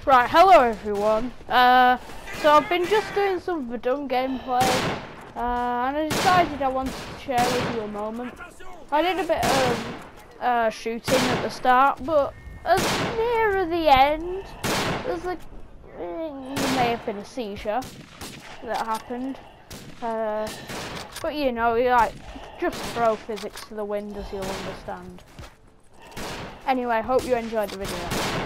Right, hello everyone. So I've been just doing some Verdun gameplay, and I decided I wanted to share with you a moment. I did a bit of shooting at the start, but as near the end, there's like, there may have been a seizure that happened. But you know, like, just throw physics to the wind as you'll understand. Anyway, hope you enjoyed the video.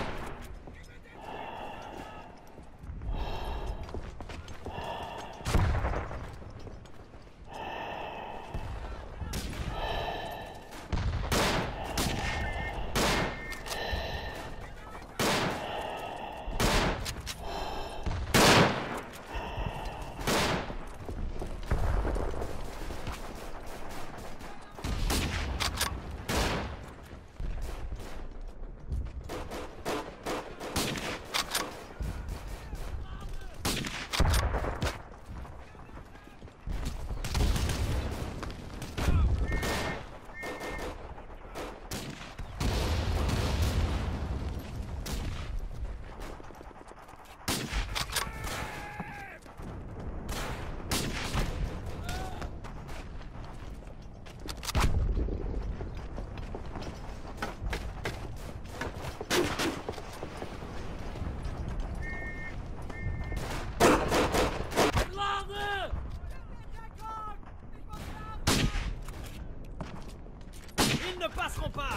Ils ne passeront pas.